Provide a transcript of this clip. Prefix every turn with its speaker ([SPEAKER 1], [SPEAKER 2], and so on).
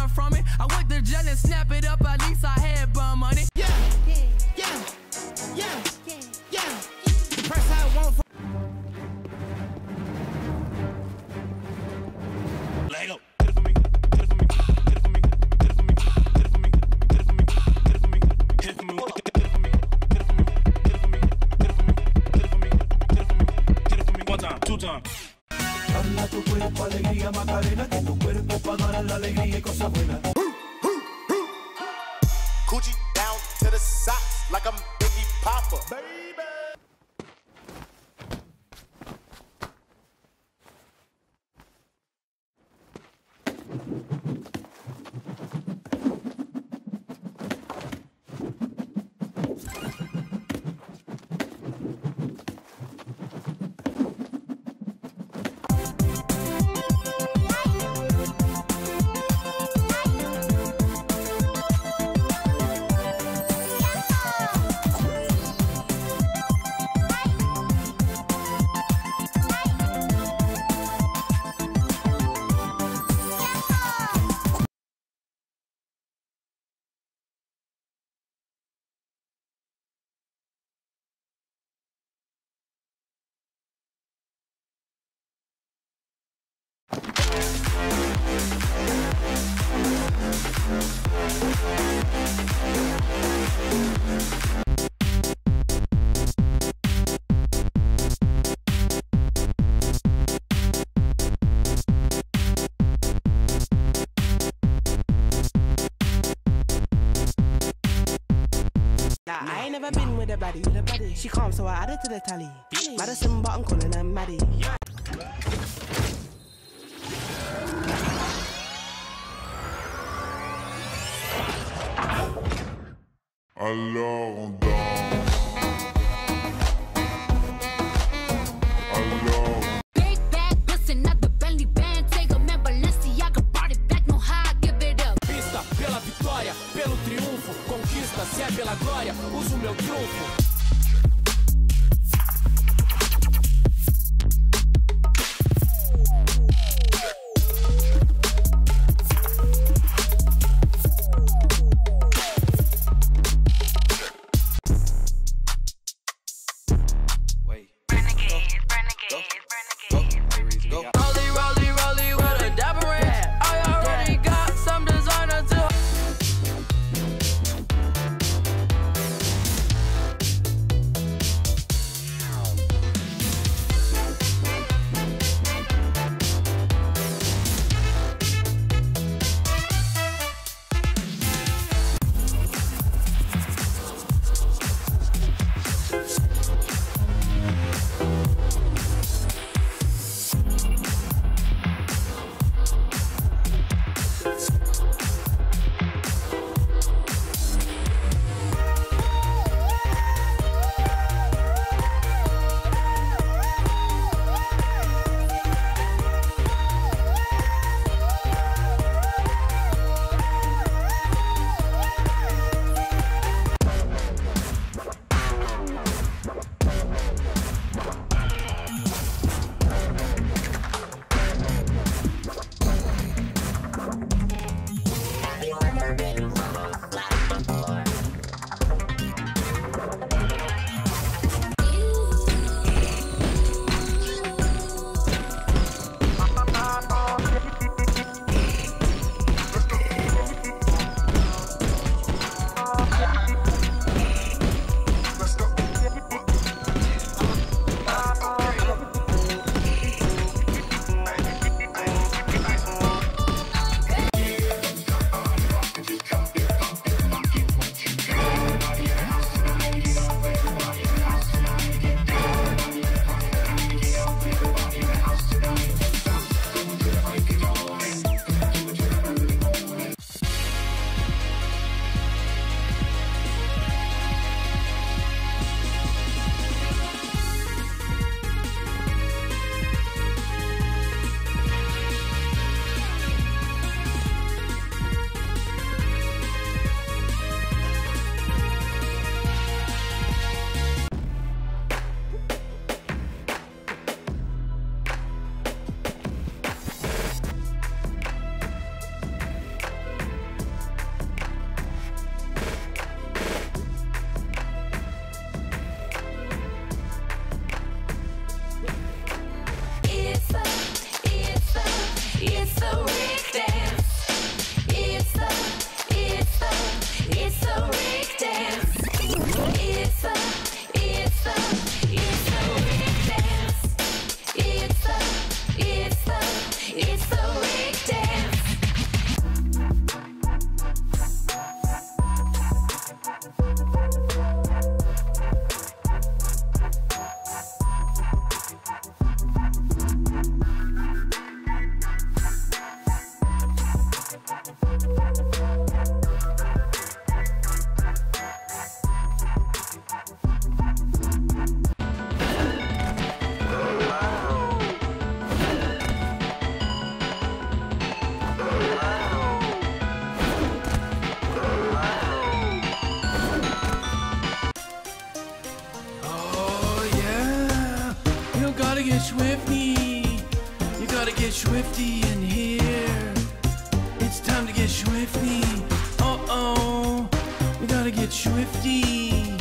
[SPEAKER 1] run from it. I went to jail and snap it up, at least I had bum money. Yeah, yeah, yeah, yeah. Press I want for Lego. Get it for me, get it for me, get it for me, get it for me, get it for me, get it for me, get it for me, get it for me, get it for me, get it for me, get it for me, get it for me, get it for me, get it for me, get it for me. One time, two times. Dala tu cuerpo alegría Macarena, que tu cuerpo pa' dar la alegría y cosas buenas.
[SPEAKER 2] Coochie down to the socks like I'm Biggie Papa. Baby.
[SPEAKER 3] I ain't never been with a baddie. She calm, so I added to the tally. Madison, but I'm calling her Maddie.
[SPEAKER 4] Alors on danse. Alors
[SPEAKER 5] Big bag, bustin' out the Bentley band. Take a man, Balenciaga brought it back. No how I give it up.
[SPEAKER 1] Pista pela vitória, pelo triunfo. Conquista, se é pela glória, uso meu trunfo. Rollie with a dapper ring. I already got some designer too.
[SPEAKER 6] get swifty. You gotta get swifty in here. It's time to get swifty. Uh-oh, we gotta get swifty.